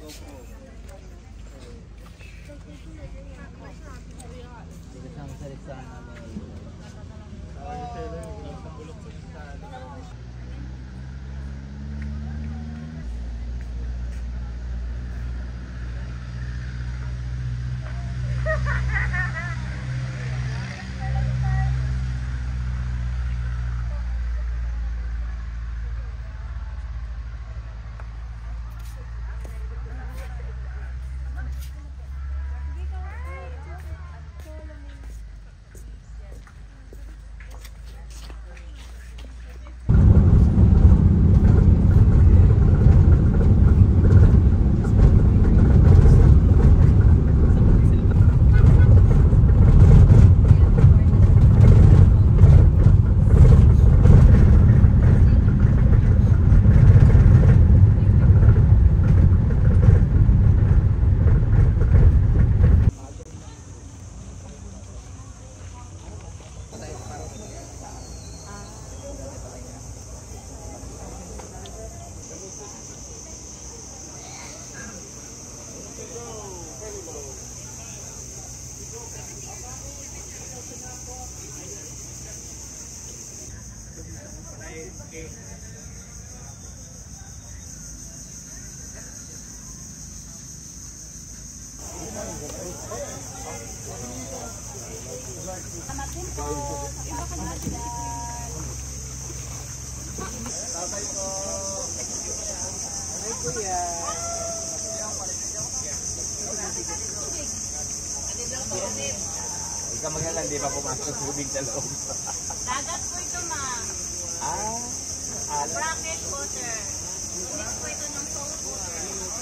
Ikaw magalang, di ba pumasok tubig sa loob? Dagat po ito, ma'am. Brackish water. Mix po ito ng salt water.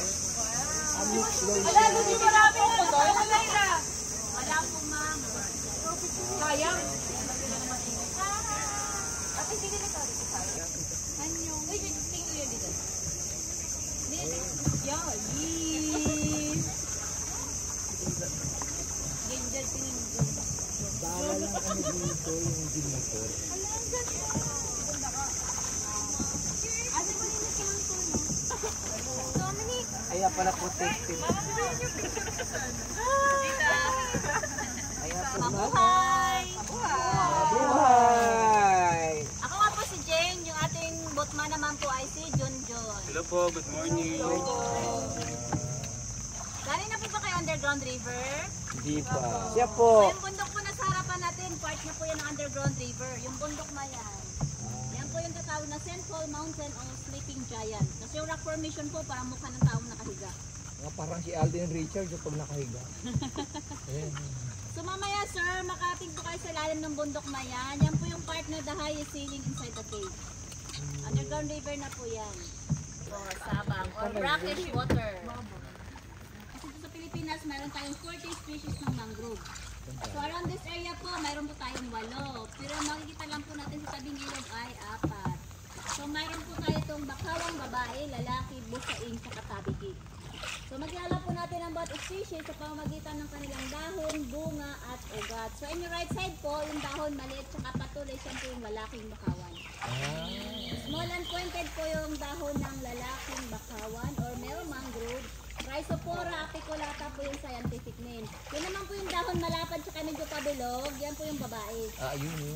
Wala, hindi marami po doon. Wala po, ma'am. Sayang. At hindi nila ito. Anyo. Uy, tingin yun dito. Ginger tingin dito. Bawal lang kami dito yung ginator. Kaya pala protected. Mabuhay! Mabuhay! Ako nga po si Jane, yung ating botman naman po ay si John. Hello po, good morning. Galing na po ba kayo underground river? Hindi pa. Siya po. So yung bundok po na sa harapan natin, part na po yan ng underground river. Yung bundok na yan. Yan po yung tatawag na St. Paul Mountain o Sleeping Giant. Kasi yung rock formation po parang mukha ng taong nakahiga. Parang si Alden Richards yung pag nakahiga. So mamaya sir, makating po kayo sa lalim ng bundok na yan. Yan po yung part na the highest ceiling inside the cave. Underground river na po yan. So Sabang or brackish water. Kasi sa Pilipinas, mayroon tayong 40 species ng mangrove. So around this area po, mayroon po tayong 8. Pero makikita lang po natin sa tabing ilog ay 4. So mayroon po tayo itong bakawang babae, lalaki, busaing, sa katabiki. So magkilala po natin ang bawat species sa pamamagitan ng kanilang dahon, bunga, at ugat. So in your right side po, yung dahon maliit at patuloy, siya po yung lalaking bakawan. Small and pointed po yung dahon ng lalaking bakawan or male mangrove. Rhizopora apiculata po yung scientific name. Yun naman po yung dahon malapad sa medyo pabilog, yan po yung babae. Yun yun.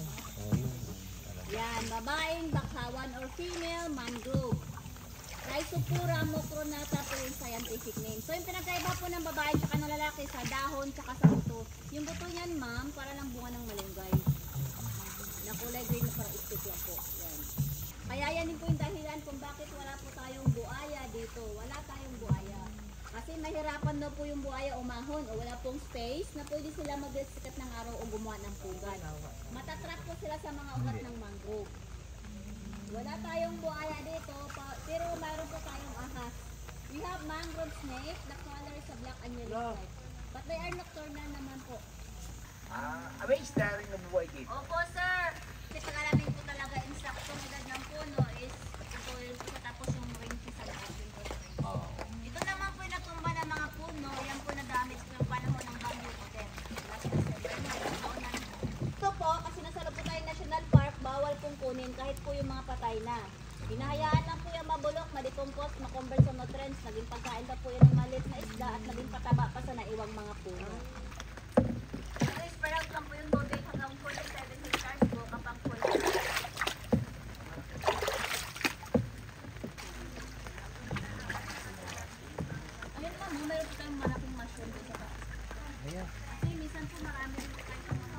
Yan, babaeng bakawan or female mangrove. Rhizopora mocronata po yung scientific name. So yung pinagkaiba po ng babae at ng lalaki sa dahon at sa buto. Yung buto niyan ma'am, para lang bunga ng malunggay. Na kulay green na parang istik lang po. Yan. Kaya yan din po yung dahilan kung bakit wala po tayong buaya dito. Wala tayong buaya. Kasi mahirapan na po yung buaya umahon o wala pong space na pwede sila mag-sikat ng araw o gumawa ng pugat. Matatrap po sila sa mga ugat ng mangrove. Wala tayong buaya dito, pero mayroon po tayong ahas. We have mangrove snake, the color is a black and yellow stripe. But they are nocturnal naman po. May isda rin na buhay dito. Opo sir, kasi pag-alamin po talaga instruction edad ng puno is ito yung tapos yung range sa lahat. Ito naman po yung natumba ng mga puno, yan po na-damage po yung panahon ng bagyo po. Ito po, kasi nasa loob po tayong national park, bawal pong kunin kahit po yung mga patay na. Hinahayaan lang po yung mabulok, ma-decompose, ma-convert sa nutrients, naging pagkain Kumakain na po yan ng maliit na isda at naging pataba pa sa naiwang mga puno. Pero spread out lang po yung tubig hanggang 47 hectares po kapag full. Ayun lang, meron po tayong malaking mushroom dito sa taas. Ayan. Kasi minsan po marami rin po tayo mga.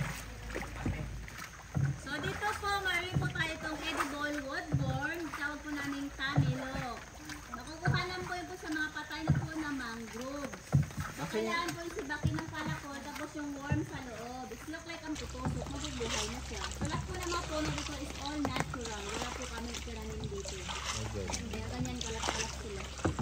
So dito po, meron po tayo itong edible woodworm. Tawag po namin tamilo. Nakukuha lang po yun po sa mga patay na po na mangroves. So kailangan po yung sibaki ng palakol, tapos yung worm sa loob. It look like ang tutusok, mabubuhay na siya. So lahat po ng mga puno dito is all natural. Wala po kami tiranin dito. Okay. Kaya ganyan kalat-kalat sila.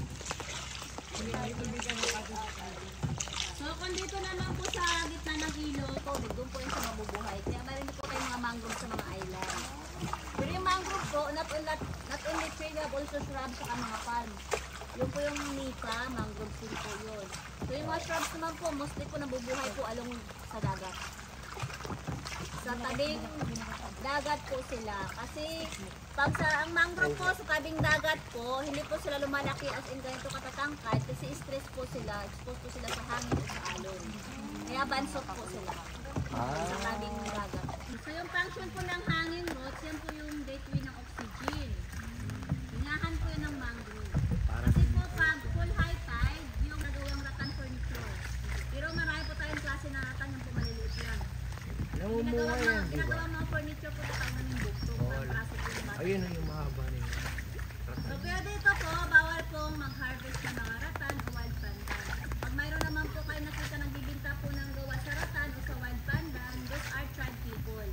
So kung dito naman po sa gitna ng ilog, doon po yung sa mabubuhay. Kaya meron po kayong mga mangrove sa mga island. Pero yung mangrove po, not only tree, we have also shrubs sa mga palm. Yung po yung nika, mangrove din po yun. So yung mga shrubs naman po, mostly po nabubuhay po along sa dagat. Sa tabing dagat po sila. Kasi pag ang mangrove po sa tabing dagat po, hindi po sila lumalaki as in ganito katatangkad kasi stress po sila, exposed po sila sa hangin o sa alon. Kaya bansot po sila sa tabing dagat. So yung function po ng hanging roots, yan po yung gateway ng oxygen. Hinahan po yun ng mangrove. Kasi po pag full high tide, yung nagawang rattan furniture. Pero marami po tayong klase na rattan, yung po maliliit lang. Namumuhay yan, di ba? Ginagawa mga furniture po sa tawag ng bukto. Ayun yung mahaba na yun. So kaya dito po, bawal pong mag-harvest ng mga rattan o wild pandan. Pag mayroon naman po kayo nakita nagbibinta po ng gawa sa rattan o sa wild pandan, those are tribe people.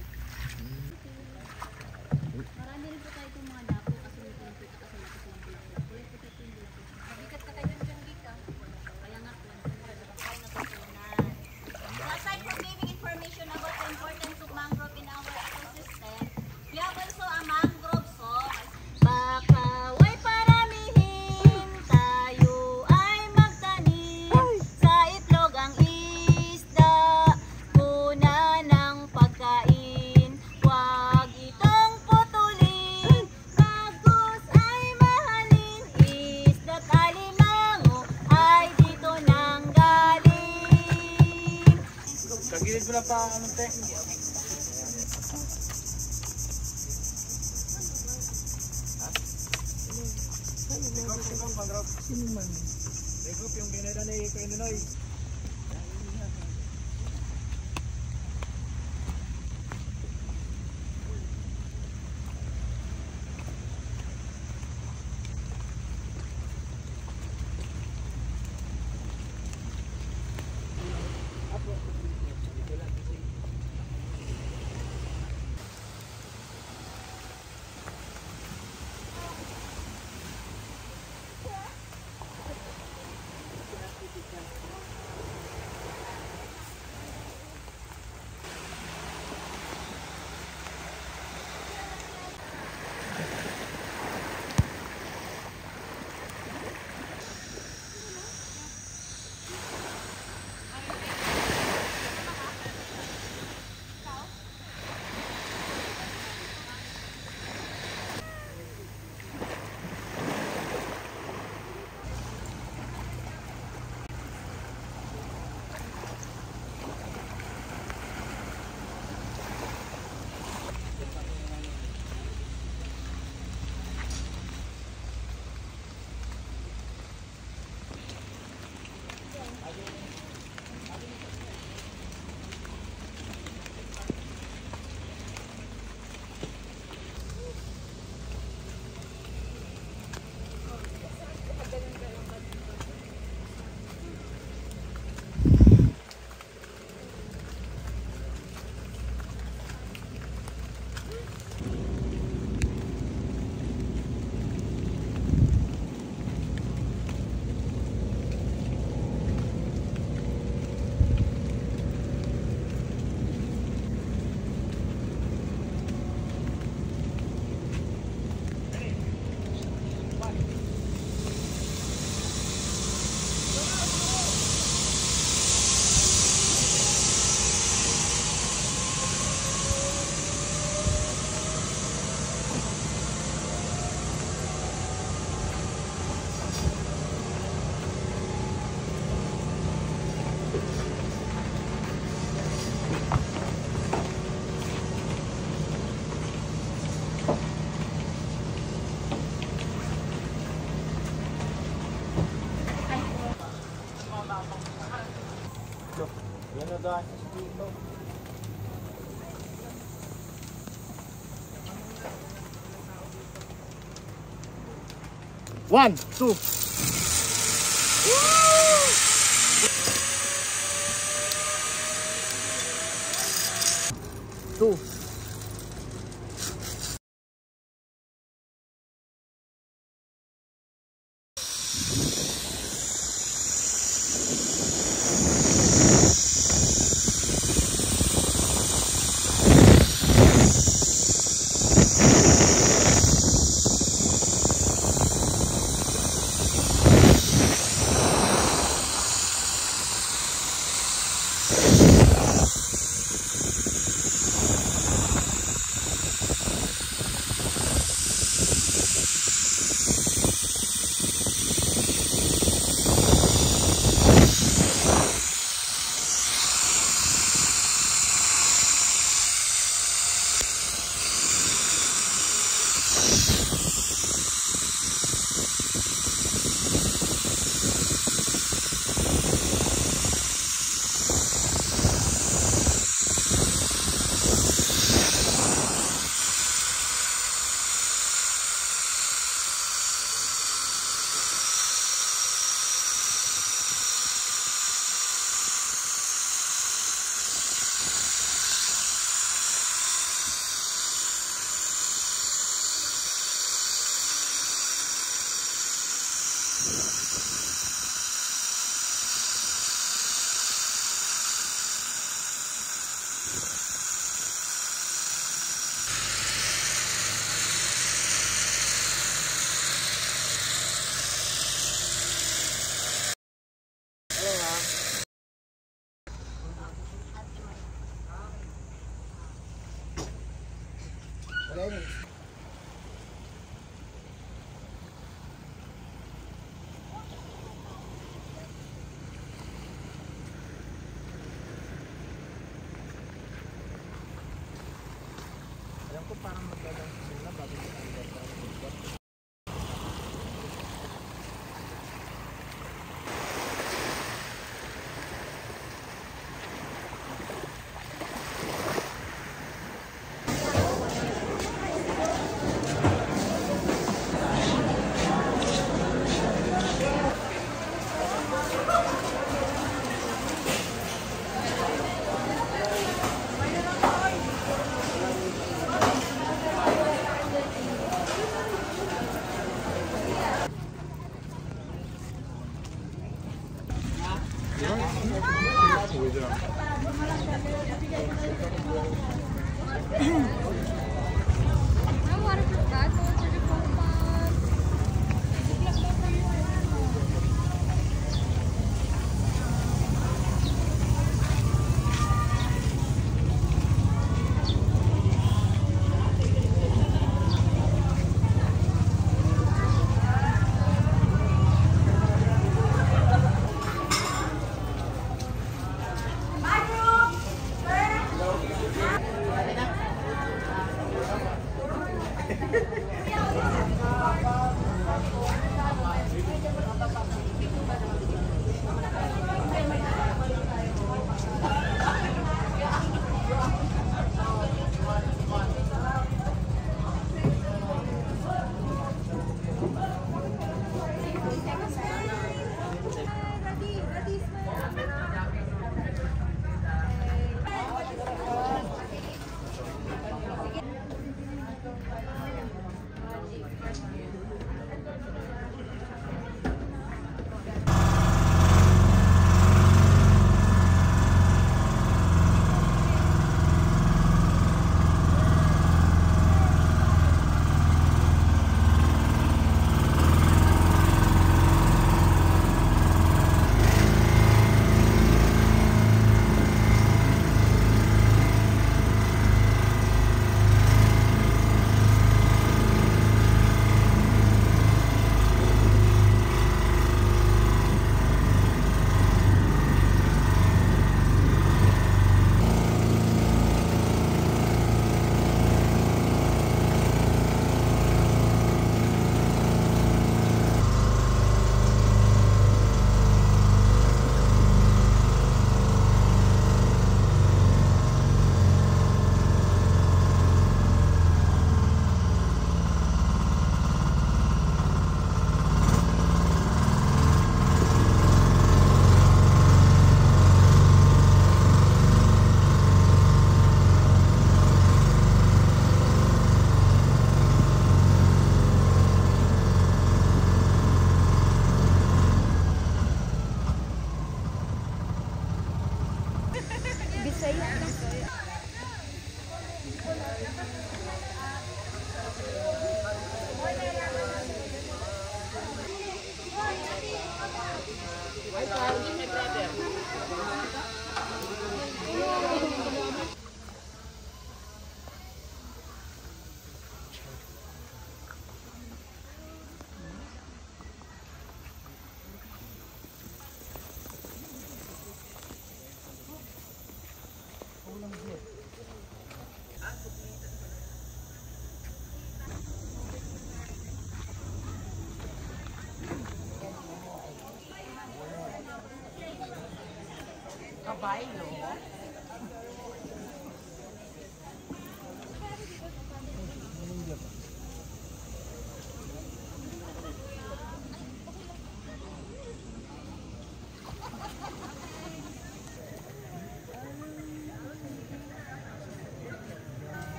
Marami rin po tayo itong mga dapo kasi may pinipita kasi natin silang dito. Kulit po tayo yung dito. Mabigat ka tayo dyan dito. Kaya nga po, nakakain na tutunan. So aside from giving information about the importance of mangrove in our ecosystem, we have also a mangrove song. Baka way paramihin, tayo ay magtanim sa itlog ang isda, puna ng pagkain. Huwag itong putulin, bagus ay mahalin, isda't alimango ay dito nang galing. Kagilid mo na pa, ano te? Sino man? Regroup yung ginada ni Kaininoy. Yan na dahil dito. 1, 2. Two. Alam ko parang magdadang sila bago magdadang.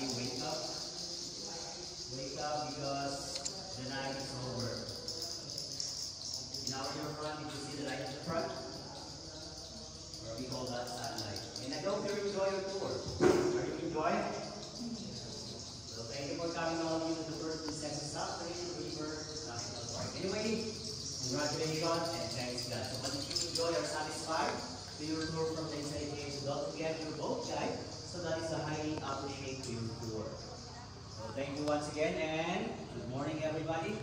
everybody wake up. Wake up because the night is over. Now in your front, did you see the light at the front? Or we call that sunlight. And I hope you enjoy your tour. Are you enjoying? So thank you for coming all of you to the Puerto Princesa Sabang X Zipline National Park. Anyway, congratulations and thanks God. So if you enjoy or satisfied to your tour from the inside cave, don't forget your boat guide. So that is a highly appreciate to your tour. So thank you once again and good morning everybody.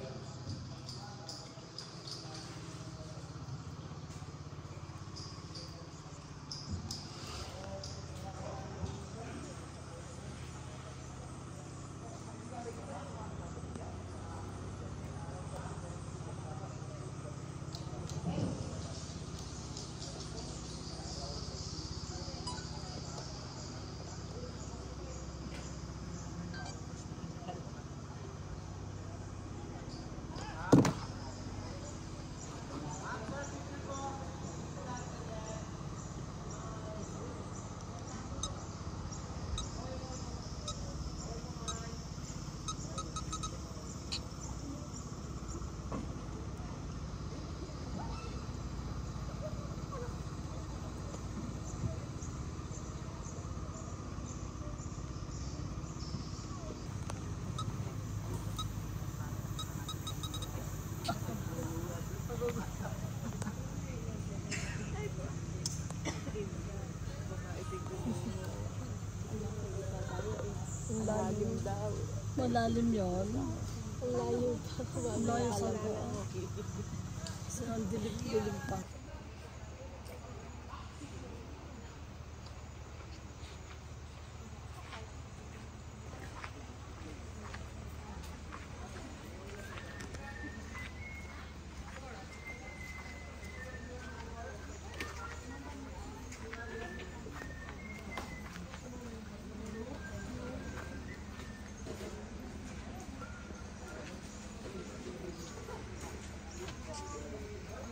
Malalim yun. Ang layo pa. Ang layo sa buwan. Ang dilim-dilim pa.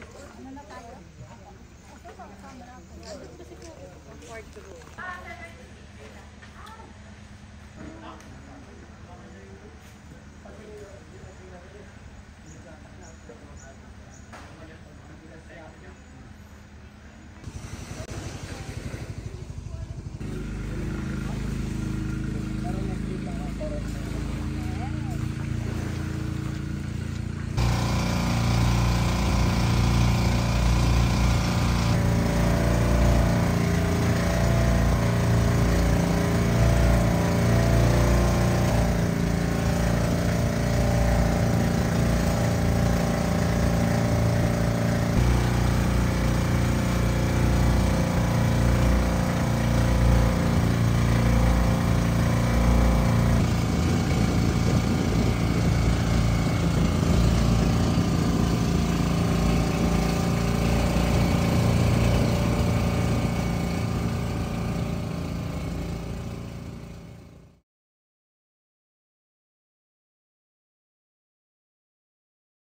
Part 2.